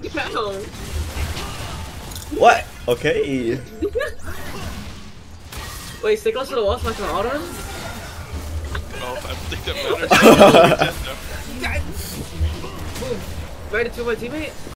Ow. What? Okay. Wait, stay close to the wall so I can auto him? Oh, I think that matters. Ready to my teammate?